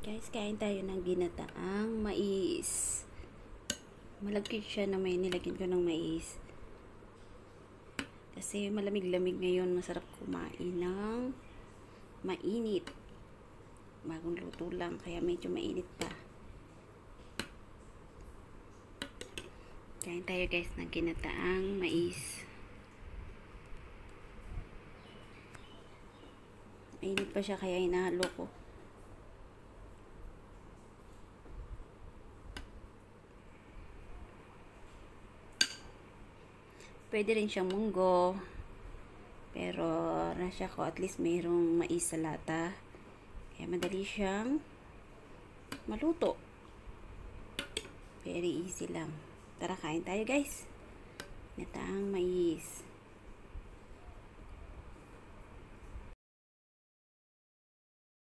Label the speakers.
Speaker 1: Guys, kain tayo ng ginataang mais. Malagkit siya na may nilagyan ko ng mais. Kasi malamig-lamig ngayon, masarap kumain ng mainit. Bagong luto lang, kaya medyo mainit pa. Kain tayo guys ng ginataang mais. Mainit pa siya kaya inahalo ko. Pwede rin siyang munggo. Pero nasya ko at least mayroong mais sa lata. Kaya madali siyang maluto. Very easy lang. Tara, kain tayo guys. Ginataang mais.